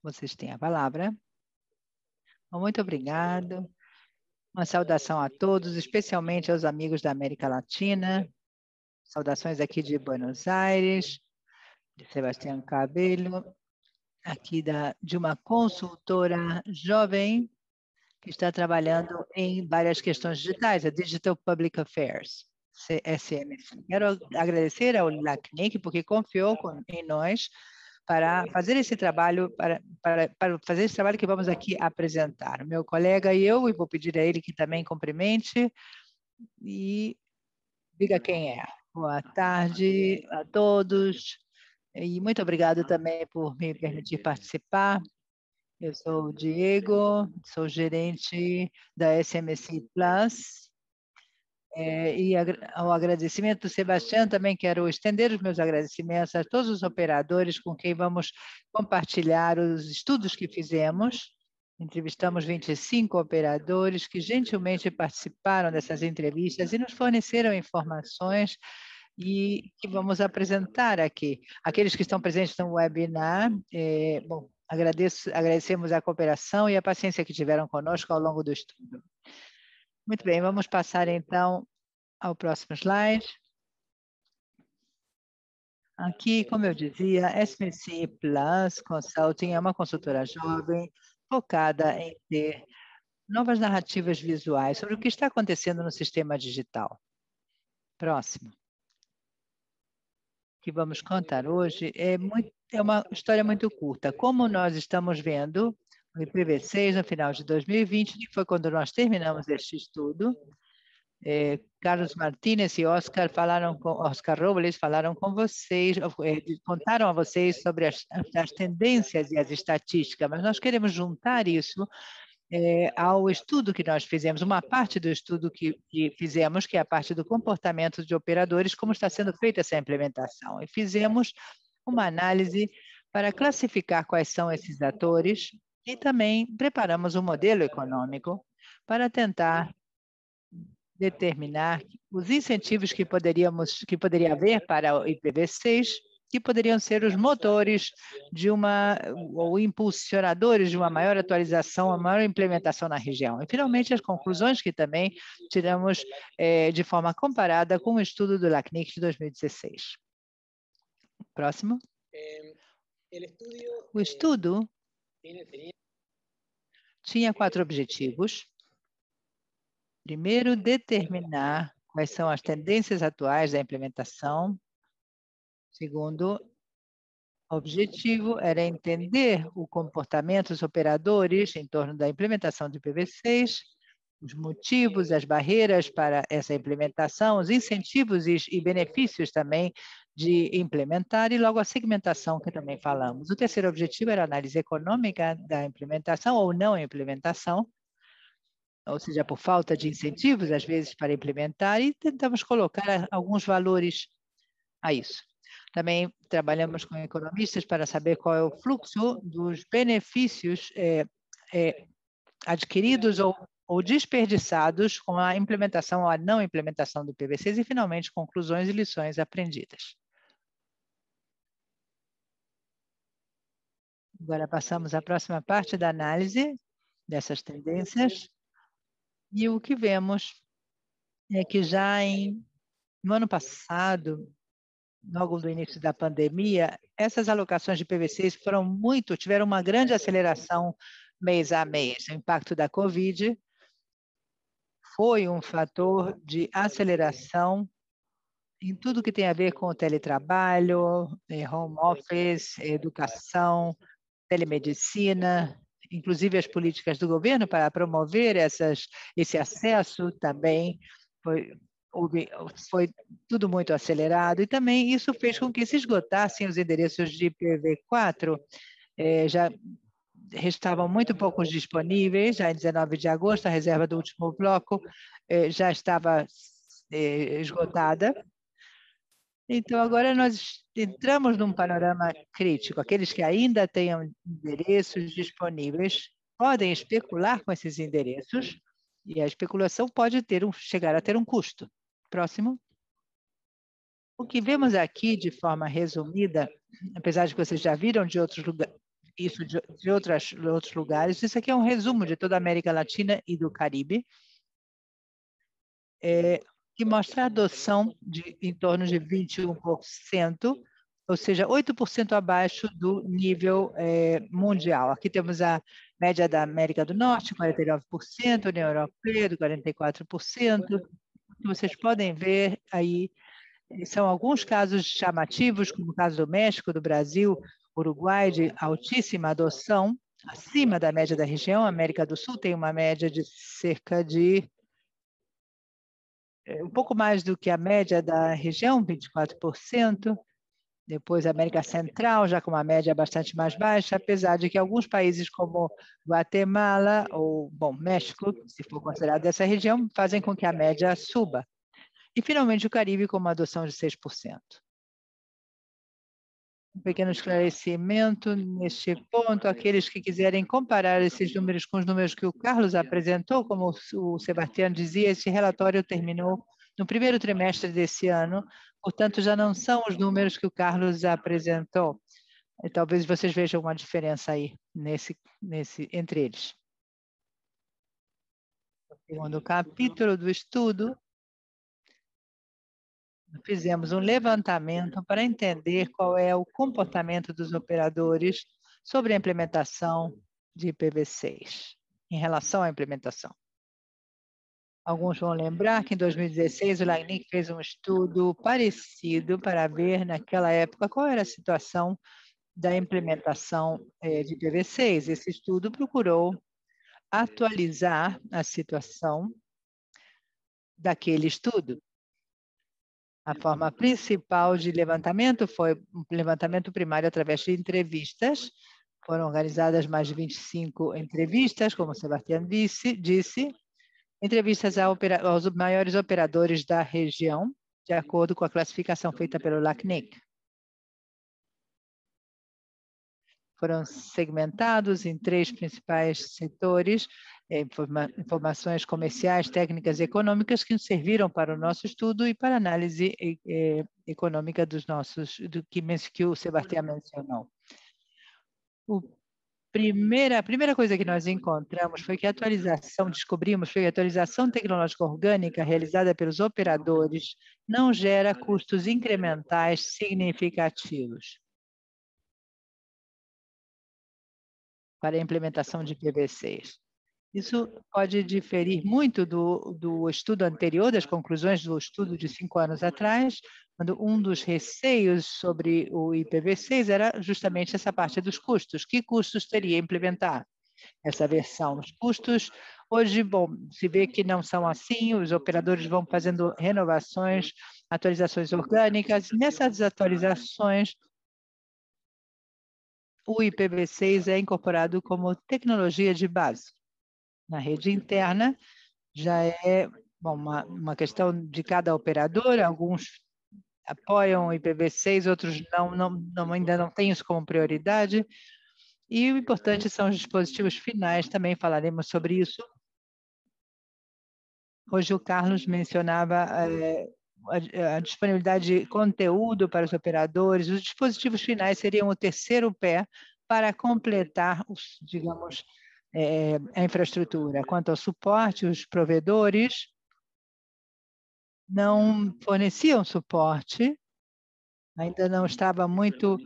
Vocês têm a palavra. Muito obrigado. Uma saudação a todos, especialmente aos amigos da América Latina. Saudações aqui de Buenos Aires, de Sebastião Cabello, aqui de uma consultora jovem que está trabalhando em várias questões digitais, a Digital Public Affairs, SMC. Quero agradecer ao LACNIC, porque confiou em nós para fazer esse trabalho, para fazer esse trabalho que vamos aqui apresentar. Meu colega e eu vou pedir a ele que também cumprimente e diga quem é. Boa tarde a todos e muito obrigado também por me permitir participar. Eu sou o Diego, sou gerente da SMC Plus. E ao agradecimento do Sebastião, também quero estender os meus agradecimentos a todos os operadores com quem vamos compartilhar os estudos que fizemos. Entrevistamos 25 operadores que gentilmente participaram dessas entrevistas e nos forneceram informações e que vamos apresentar aqui. Aqueles que estão presentes no webinar, agradecemos a cooperação e a paciência que tiveram conosco ao longo do estudo. Muito bem, vamos passar então ao próximo slide. Aqui, como eu dizia, SMC Plus Consulting é uma consultora jovem focada em ter novas narrativas visuais sobre o que está acontecendo no sistema digital. Próximo. O que vamos contar hoje é uma história muito curta. Como nós estamos vendo, o IPv6 no final de 2020, que foi quando nós terminamos este estudo, Carlos Martínez e Oscar Robles falaram com vocês, contaram a vocês sobre as tendências e as estatísticas, mas nós queremos juntar isso ao estudo que nós fizemos, uma parte do estudo que fizemos, que é a parte do comportamento de operadores, como está sendo feita essa implementação. E fizemos uma análise para classificar quais são esses atores e também preparamos um modelo econômico para tentar determinar os incentivos que poderia haver para o IPv6, que poderiam ser os motores ou impulsionadores de uma maior atualização, uma maior implementação na região. E, finalmente, as conclusões que também tiramos de forma comparada com o estudo do LACNIC de 2016. Próximo. O estudo tinha 4 objetivos. Primeiro, determinar quais são as tendências atuais da implementação. Segundo, o objetivo era entender o comportamento dos operadores em torno da implementação do IPv6, os motivos, as barreiras para essa implementação, os incentivos e benefícios também de implementar e logo a segmentação que também falamos. O terceiro objetivo era a análise econômica da implementação ou não implementação, ou seja, por falta de incentivos, às vezes, para implementar, e tentamos colocar alguns valores a isso. Também trabalhamos com economistas para saber qual é o fluxo dos benefícios adquiridos ou desperdiçados com a implementação ou a não implementação do IPv6 e, finalmente, conclusões e lições aprendidas. Agora passamos à próxima parte da análise dessas tendências. E o que vemos é que já no ano passado, logo no início da pandemia, essas alocações de IPv6 tiveram uma grande aceleração mês a mês. O impacto da Covid foi um fator de aceleração em tudo que tem a ver com o teletrabalho, home office, educação, telemedicina, inclusive as políticas do governo para promover esse acesso também foi tudo muito acelerado, e também isso fez com que se esgotassem os endereços de IPv4, já restavam muito poucos disponíveis, já em 19 de agosto, a reserva do último bloco já estava esgotada. Então, agora nós entramos num panorama crítico. Aqueles que ainda tenham endereços disponíveis podem especular com esses endereços e a especulação pode chegar a ter um custo. Próximo. O que vemos aqui, de forma resumida, apesar de que vocês já viram de outros lugares, isso de outros lugares. Isso aqui é um resumo de toda a América Latina e do Caribe, que mostra a adoção em torno de 21%, ou seja, 8% abaixo do nível mundial. Aqui temos a média da América do Norte, 49%, União Europeia, 44%. Vocês podem ver aí, são alguns casos chamativos, como o caso do México, do Brasil, Uruguai, de altíssima adoção, acima da média da região. A América do Sul tem uma média de cerca de um pouco mais do que a média da região, 24%. Depois a América Central, já com uma média bastante mais baixa, apesar de que alguns países como Guatemala ou, bom, México, se for considerado dessa região, fazem com que a média suba. E, finalmente, o Caribe com uma adoção de 6%. Um pequeno esclarecimento neste ponto, aqueles que quiserem comparar esses números com os números que o Carlos apresentou, como o Sebastião dizia, esse relatório terminou no primeiro trimestre desse ano, portanto, já não são os números que o Carlos apresentou. E talvez vocês vejam uma diferença aí entre eles. No segundo capítulo do estudo, fizemos um levantamento para entender qual é o comportamento dos operadores sobre a implementação de IPv6, em relação à implementação. Alguns vão lembrar que em 2016 o LACNIC fez um estudo parecido para ver naquela época qual era a situação da implementação de IPv6. Esse estudo procurou atualizar a situação daquele estudo. A forma principal de levantamento foi um levantamento primário através de entrevistas. Foram organizadas mais de 25 entrevistas, como o Sebastião disse, entrevistas aos maiores operadores da região, de acordo com a classificação feita pelo LACNIC. Foram segmentados em 3 principais setores, informações comerciais, técnicas e econômicas que serviram para o nosso estudo e para a análise econômica do que o Sebastião mencionou. A primeira coisa que nós encontramos foi que descobrimos que a atualização tecnológica orgânica realizada pelos operadores não gera custos incrementais significativos para a implementação de IPv6. Isso pode diferir muito do estudo anterior, das conclusões do estudo de 5 anos atrás, quando um dos receios sobre o IPv6 era justamente essa parte dos custos. Que custos teria implementar essa versão? Os custos, hoje, bom, se vê que não são assim, os operadores vão fazendo renovações, atualizações orgânicas. Nessas atualizações, o IPv6 é incorporado como tecnologia de base. Na rede interna, já é uma questão de cada operador, alguns apoiam o IPv6, outros ainda não têm isso como prioridade, e o importante são os dispositivos finais, também falaremos sobre isso. Hoje o Carlos mencionava a disponibilidade de conteúdo para os operadores, os dispositivos finais seriam o terceiro pé para completar, digamos, a infraestrutura. Quanto ao suporte, os provedores não forneciam suporte, ainda não estava muito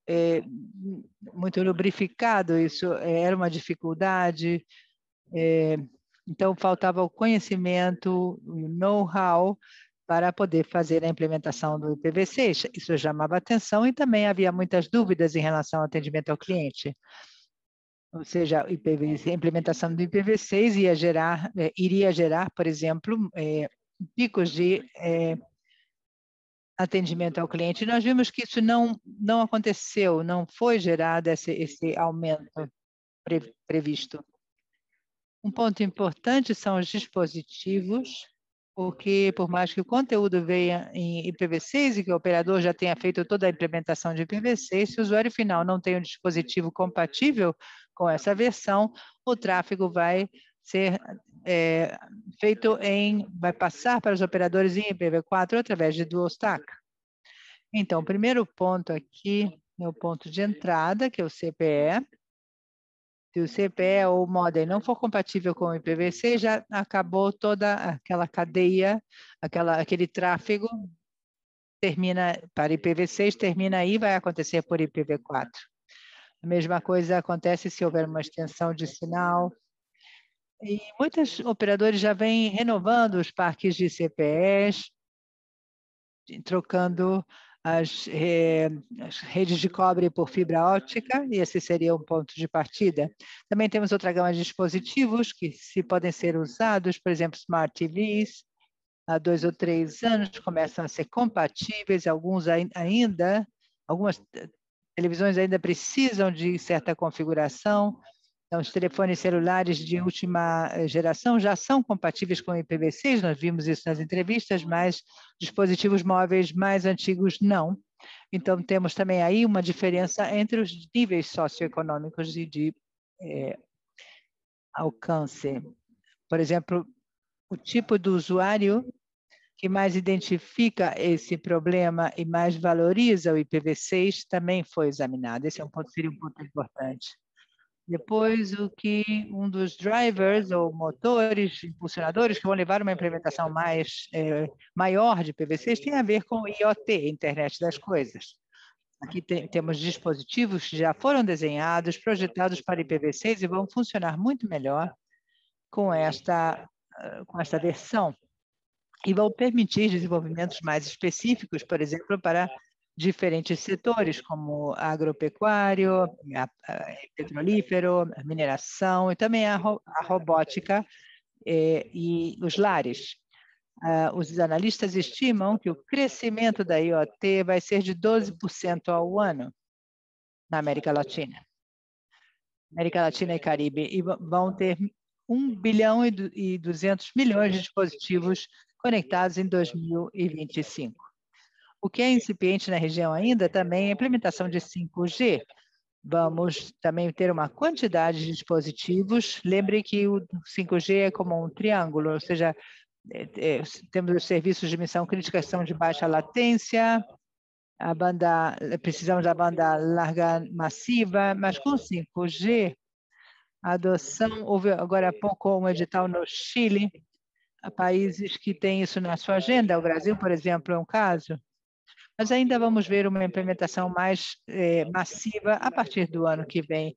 lubrificado, isso era uma dificuldade, então faltava o conhecimento, o know-how para poder fazer a implementação do IPv6. Isso chamava atenção e também havia muitas dúvidas em relação ao atendimento ao cliente. Ou seja, a implementação do IPv6 iria gerar, por exemplo, picos de atendimento ao cliente. Nós vimos que isso não aconteceu, não foi gerado esse aumento previsto. Um ponto importante são os dispositivos, porque por mais que o conteúdo venha em IPv6 e que o operador já tenha feito toda a implementação de IPv6, se o usuário final não tem um dispositivo compatível com essa versão, o tráfego vai ser vai passar para os operadores em IPv4 através de dual stack. Então, o primeiro ponto aqui é o ponto de entrada, que é o CPE, Se o CPE ou o modem não for compatível com o IPv6, já acabou toda aquela cadeia, aquele tráfego termina para IPv6, termina aí, vai acontecer por IPv4. A mesma coisa acontece se houver uma extensão de sinal. E muitos operadores já vêm renovando os parques de CPEs, trocando as redes de cobre por fibra óptica, e esse seria um ponto de partida. Também temos outra gama de dispositivos que podem ser usados, por exemplo, Smart TVs, há 2 ou 3 anos começam a ser compatíveis, algumas televisões ainda precisam de certa configuração. Então, os telefones celulares de última geração já são compatíveis com o IPv6, nós vimos isso nas entrevistas, mas dispositivos móveis mais antigos não. Então, temos também aí uma diferença entre os níveis socioeconômicos e de alcance. Por exemplo, o tipo do usuário que mais identifica esse problema e mais valoriza o IPv6 também foi examinado. Esse seria um ponto importante. Depois, um dos drivers ou motores, impulsionadores que vão levar uma implementação maior de IPv6 tem a ver com o IoT, Internet das Coisas. Aqui temos dispositivos que já foram desenhados, projetados para IPv6 e vão funcionar muito melhor com esta versão. E vão permitir desenvolvimentos mais específicos, por exemplo, para diferentes setores, como agropecuário, petrolífero, mineração e também a robótica e os lares. Os analistas estimam que o crescimento da IoT vai ser de 12% ao ano na América Latina. América Latina e Caribe, e vão ter 1 bilhão e 200 milhões de dispositivos conectados em 2025. O que é incipiente na região ainda também é a implementação de 5G. Vamos também ter uma quantidade de dispositivos. Lembre que o 5G é como um triângulo, ou seja, temos os serviços de missão crítica que são de baixa latência, precisamos da banda larga massiva, mas com 5G, a adoção, houve agora há pouco um edital no Chile, há países que têm isso na sua agenda, o Brasil, por exemplo, é um caso, mas ainda vamos ver uma implementação mais massiva a partir do ano que vem.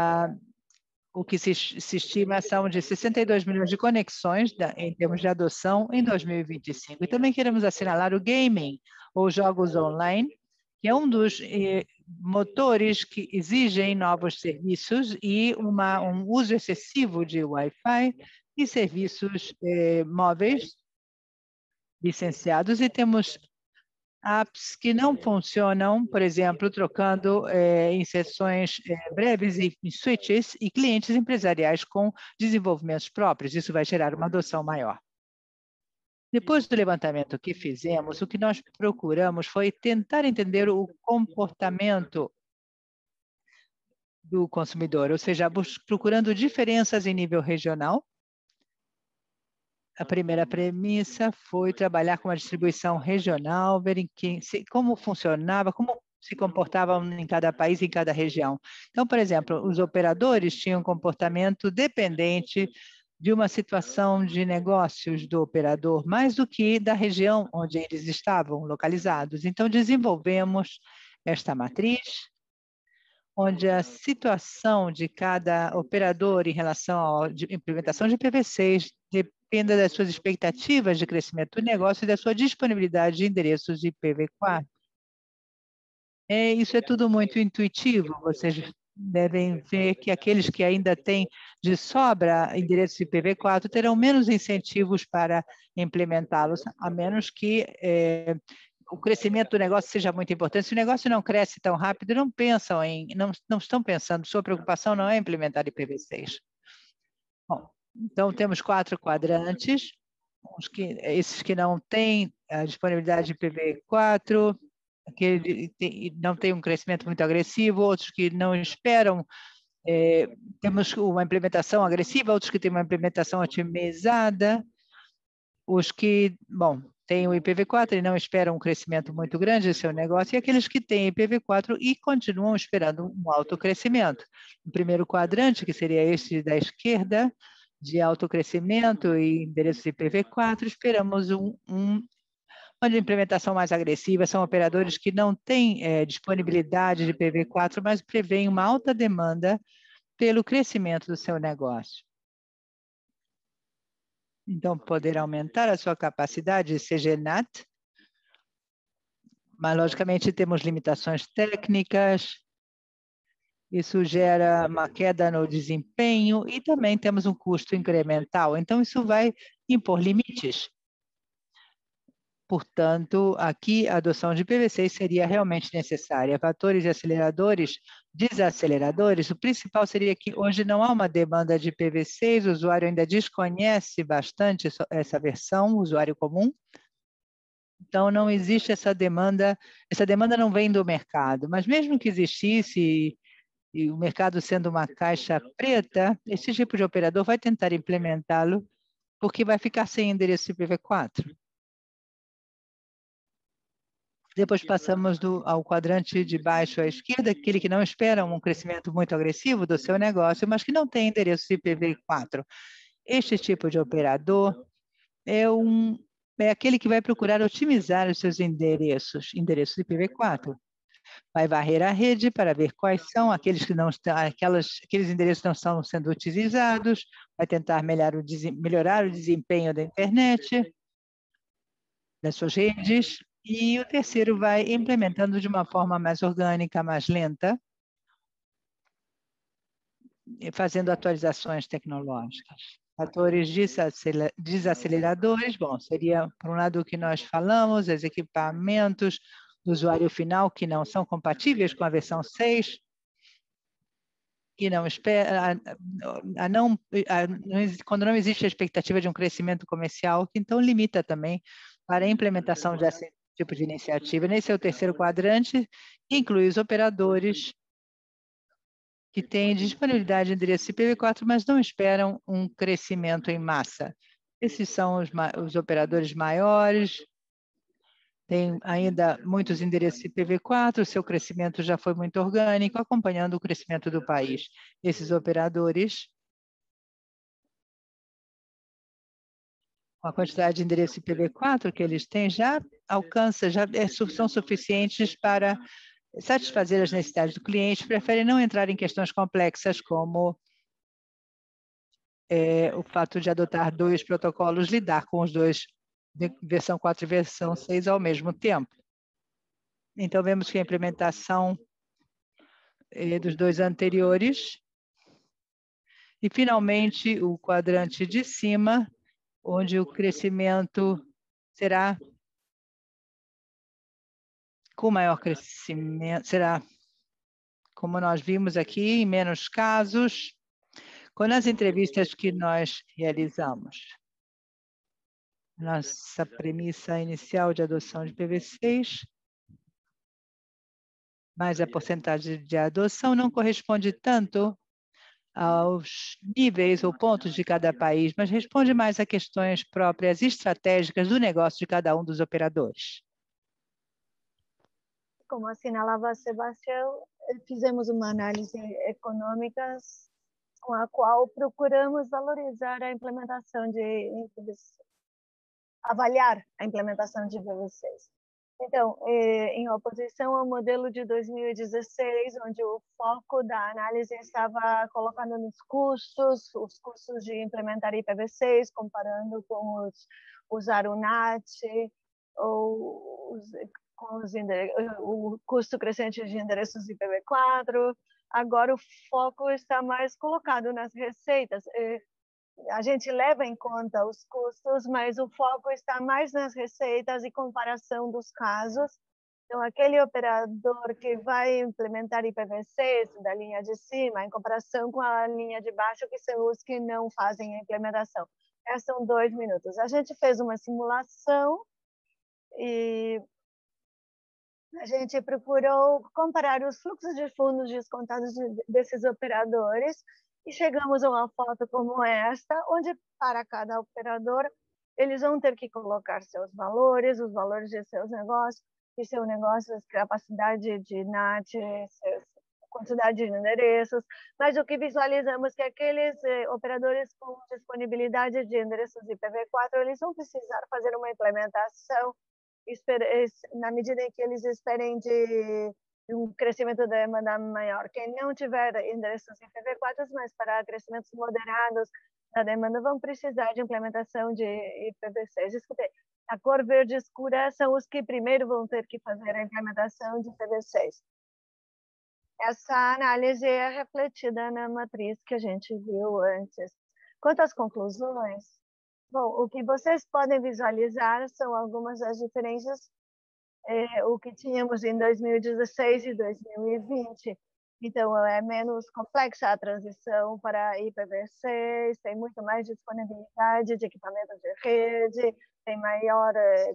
O que se estima são de 62 milhões de conexões em termos de adoção em 2025. E também queremos assinalar o gaming, ou jogos online, que é um dos motores que exigem novos serviços e um uso excessivo de Wi-Fi e serviços móveis licenciados. E temos apps que não funcionam, por exemplo, trocando inserções breves em switches e clientes empresariais com desenvolvimentos próprios. Isso vai gerar uma adoção maior. Depois do levantamento que fizemos, o que nós procuramos foi tentar entender o comportamento do consumidor, ou seja, procurando diferenças em nível regional. A primeira premissa foi trabalhar com a distribuição regional, ver como funcionava, como se comportavam em cada país, em cada região. Então, por exemplo, os operadores tinham um comportamento dependente de uma situação de negócios do operador, mais do que da região onde eles estavam localizados. Então, desenvolvemos esta matriz, onde a situação de cada operador em relação à implementação de IPv6 depende das suas expectativas de crescimento do negócio e da sua disponibilidade de endereços de IPv4. Isso é tudo muito intuitivo, vocês devem ver que aqueles que ainda têm de sobra endereços de IPv4 terão menos incentivos para implementá-los, a menos que o crescimento do negócio seja muito importante. Se o negócio não cresce tão rápido, não estão pensando, sua preocupação não é implementar IPv6. Bom, então temos 4 quadrantes, esses que não têm a disponibilidade de IPv4, que não tem um crescimento muito agressivo, outros que não esperam, temos uma implementação agressiva, outros que têm uma implementação otimizada, os que, bom, têm o IPv4 e não esperam um crescimento muito grande do seu negócio, e aqueles que têm IPv4 e continuam esperando um alto crescimento. O primeiro quadrante, que seria este da esquerda, de alto crescimento e endereços IPv4, esperamos uma implementação mais agressiva. São operadores que não têm disponibilidade de IPv4, mas prevêem uma alta demanda pelo crescimento do seu negócio. Então, poder aumentar a sua capacidade de CGNAT, mas, logicamente, temos limitações técnicas, isso gera uma queda no desempenho e também temos um custo incremental. Então, isso vai impor limites. Portanto, aqui a adoção de IPv6 seria realmente necessária. Fatores de aceleradores, desaceleradores, o principal seria que hoje não há uma demanda de IPv6, o usuário ainda desconhece bastante essa versão, o usuário comum. Então, não existe essa demanda não vem do mercado, mas mesmo que existisse, e o mercado sendo uma caixa preta, esse tipo de operador vai tentar implementá-lo, porque vai ficar sem endereço IPv4. Depois passamos ao quadrante de baixo à esquerda, aquele que não espera um crescimento muito agressivo do seu negócio, mas que não tem endereço IPv4. Este tipo de operador é aquele que vai procurar otimizar os seus endereços IPv4. Vai varrer a rede para ver quais são aqueles que não estão, aqueles endereços que não estão sendo utilizados, vai tentar melhorar o desempenho da internet, das suas redes, e o terceiro vai implementando de uma forma mais orgânica, mais lenta, fazendo atualizações tecnológicas. Fatores desaceleradores, bom, seria, por um lado, o que nós falamos, os equipamentos do usuário final que não são compatíveis com a versão 6, que não espera, quando não existe a expectativa de um crescimento comercial, que então limita também para a implementação desse tipo de iniciativa. Nesse é o terceiro quadrante, que inclui os operadores que têm disponibilidade de endereço IPv4, mas não esperam um crescimento em massa. Esses são os operadores maiores, tem ainda muitos endereços IPv4, seu crescimento já foi muito orgânico, acompanhando o crescimento do país. Esses operadores, com a quantidade de endereço IPv4 que eles têm, já são suficientes para satisfazer as necessidades do cliente, preferem não entrar em questões complexas como o fato de adotar dois protocolos, lidar com os dois, versão 4 e versão 6 ao mesmo tempo. Então, vemos que a implementação dos dois anteriores. E, finalmente, o quadrante de cima, onde o crescimento será com maior crescimento, será, como nós vimos aqui, em menos casos, com as entrevistas que nós realizamos. Nossa premissa inicial de adoção de IPv6, mas a porcentagem de adoção não corresponde tanto aos níveis ou pontos de cada país, mas responde mais a questões próprias estratégicas do negócio de cada um dos operadores. Como assinalava Sebastião, fizemos uma análise econômica com a qual procuramos valorizar a implementação de IPv6, avaliar a implementação de IPv6. Então, em oposição ao modelo de 2016, onde o foco da análise estava colocando nos custos, os custos de implementar IPv6, comparando com usar o NAT, ou com o custo crescente de endereços IPv4. Agora, o foco está mais colocado nas receitas. A gente leva em conta os custos, mas o foco está mais nas receitas e comparação dos casos. Então, aquele operador que vai implementar IPv6 da linha de cima, em comparação com a linha de baixo, que são os que não fazem a implementação. Esses são 2 minutos. A gente fez uma simulação e a gente procurou comparar os fluxos de fundos descontados desses operadores e chegamos a uma foto como esta, onde para cada operador eles vão ter que colocar seus valores, os valores de seus negócios, de seu negócio, capacidade de NAT, quantidade de endereços, mas o que visualizamos é que aqueles operadores com disponibilidade de endereços IPv4, eles vão precisar fazer uma implementação na medida em que eles esperem de um crescimento da demanda maior. Quem não tiver endereços IPv4, mas para crescimentos moderados da demanda, vão precisar de implementação de IPv6. Escutei, a cor verde escura são os que primeiro vão ter que fazer a implementação de IPv6. Essa análise é refletida na matriz que a gente viu antes. Quanto às conclusões, bom, o que vocês podem visualizar são algumas das diferenças o que tínhamos em 2016 e 2020. Então, é menos complexa a transição para IPv6, tem muito mais disponibilidade de equipamentos de rede, tem maiores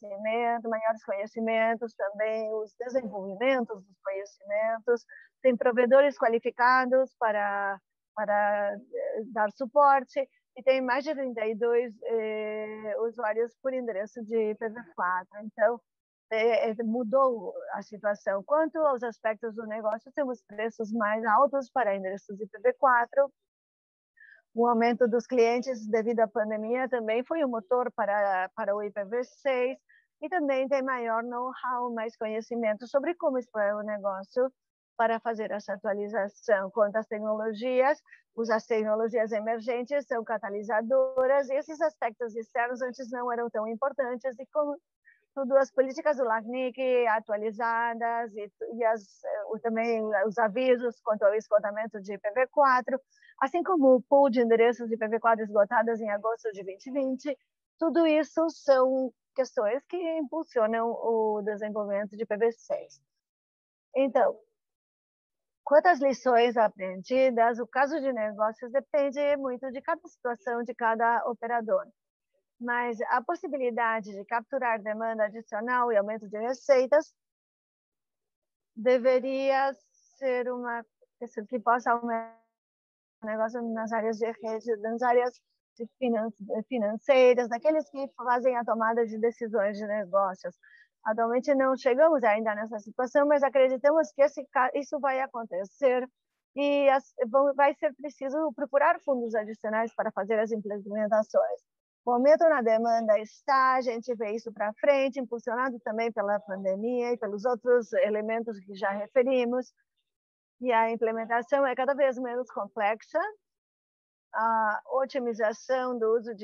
conhecimentos também, os desenvolvimentos dos conhecimentos, tem provedores qualificados para dar suporte, e tem mais de 32 usuários por endereço de IPv4. Então, mudou a situação. Quanto aos aspectos do negócio, temos preços mais altos para endereços IPv4. O aumento dos clientes devido à pandemia também foi um motor para o IPv6, e também tem maior know-how, mais conhecimento sobre como explorar o negócio para fazer essa atualização. Quanto às tecnologias, as tecnologias emergentes são catalisadoras, e esses aspectos externos antes não eram tão importantes, e como tudo, as políticas do LACNIC atualizadas e também os avisos quanto ao esgotamento de IPv4, assim como o pool de endereços de IPv4 esgotados em agosto de 2020, tudo isso são questões que impulsionam o desenvolvimento de IPv6. Então, quanto às lições aprendidas, o caso de negócios depende muito de cada situação, de cada operador. Mas a possibilidade de capturar demanda adicional e aumento de receitas deveria ser uma questão que possa aumentar o negócio nas áreas de rede, nas áreas financeiras, daqueles que fazem a tomada de decisões de negócios. Atualmente não chegamos ainda nessa situação, mas acreditamos que isso vai acontecer e vai ser preciso procurar fundos adicionais para fazer as implementações. O aumento na demanda a gente vê isso para frente, impulsionado também pela pandemia e pelos outros elementos que já referimos, e a implementação é cada vez menos complexa, a otimização do uso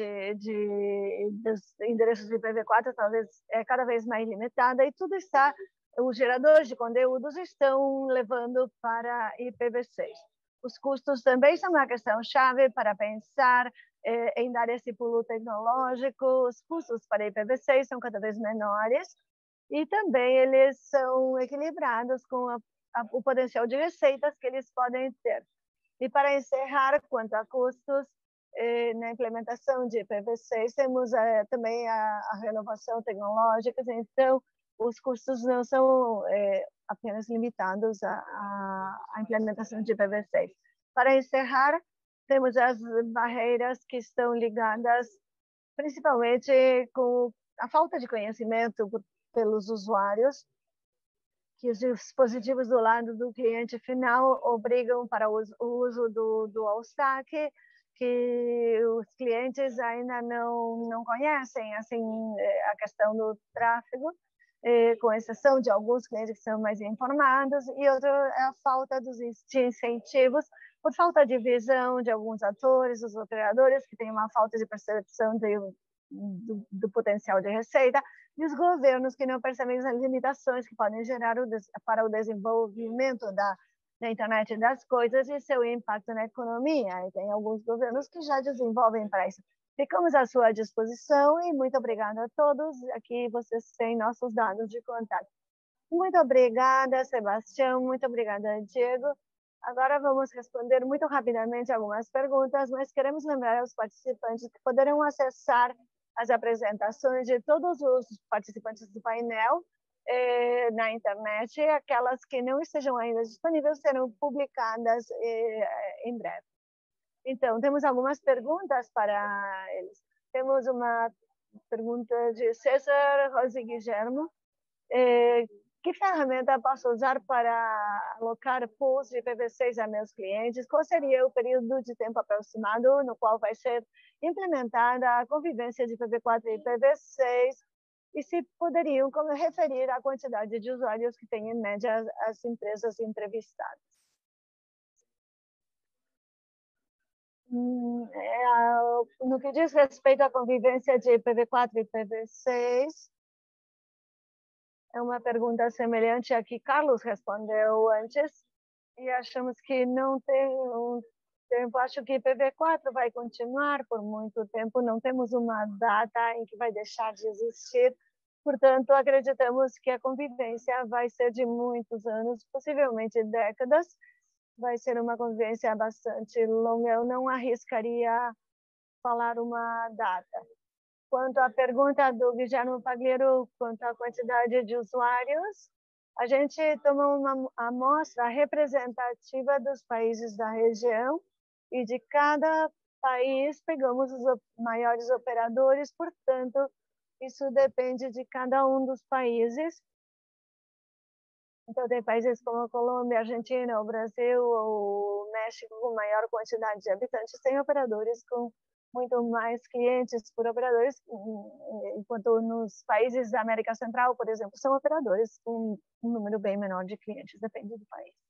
dos endereços de IPv4 talvez é cada vez mais limitada, e tudo os geradores de conteúdos estão levando para IPv6. Os custos também são uma questão chave para pensar em dar esse pulo tecnológico. Os custos para IPv6 são cada vez menores, e também eles são equilibrados com o potencial de receitas que eles podem ter. E para encerrar, quanto a custos, na implementação de IPv6, temos também a renovação tecnológica, então os custos não são apenas limitados à implementação de IPv6. Para encerrar, temos as barreiras que estão ligadas principalmente com a falta de conhecimento pelos usuários, que os dispositivos do lado do cliente final obrigam para o uso do dual stack, que os clientes ainda não conhecem, assim, a questão do tráfego, com exceção de alguns clientes que são mais informados, e outro é a falta de incentivos, por falta de visão de alguns atores, os operadores, que têm uma falta de percepção do potencial de receita, e os governos que não percebem as limitações que podem gerar para o desenvolvimento da internet das coisas e seu impacto na economia. E tem alguns governos que já desenvolvem para isso. Ficamos à sua disposição e muito obrigada a todos. Aqui vocês têm nossos dados de contato. Muito obrigada, Sebastião. Muito obrigada, Diego. Agora vamos responder muito rapidamente algumas perguntas, mas queremos lembrar aos participantes que poderão acessar as apresentações de todos os participantes do painel na internet. Aquelas que não estejam ainda disponíveis serão publicadas em breve. Então, temos algumas perguntas para eles. Temos uma pergunta de César Rosi Guillermo. Que ferramenta posso usar para alocar pools de IPv6 a meus clientes? Qual seria o período de tempo aproximado no qual vai ser implementada a convivência de IPv4 e IPv6? E se poderiam referir a quantidade de usuários que têm, em média, as empresas entrevistadas? No que diz respeito à convivência de IPv4 e IPv6, é uma pergunta semelhante à que Carlos respondeu antes, e achamos que não tem um tempo. Acho que IPv4 vai continuar por muito tempo, não temos uma data em que vai deixar de existir, portanto, acreditamos que a convivência vai ser de muitos anos, possivelmente décadas, vai ser uma convivência bastante longa. Eu não arriscaria falar uma data. Quanto à pergunta do Guilherme Pagliaro, quanto à quantidade de usuários, a gente tomou uma amostra representativa dos países da região e de cada país pegamos os maiores operadores, portanto, isso depende de cada um dos países. Então, tem países como a Colômbia, a Argentina, o Brasil, o México, com maior quantidade de habitantes, tem operadores com muito mais clientes por operadores, enquanto nos países da América Central, por exemplo, são operadores com um número bem menor de clientes, depende do país.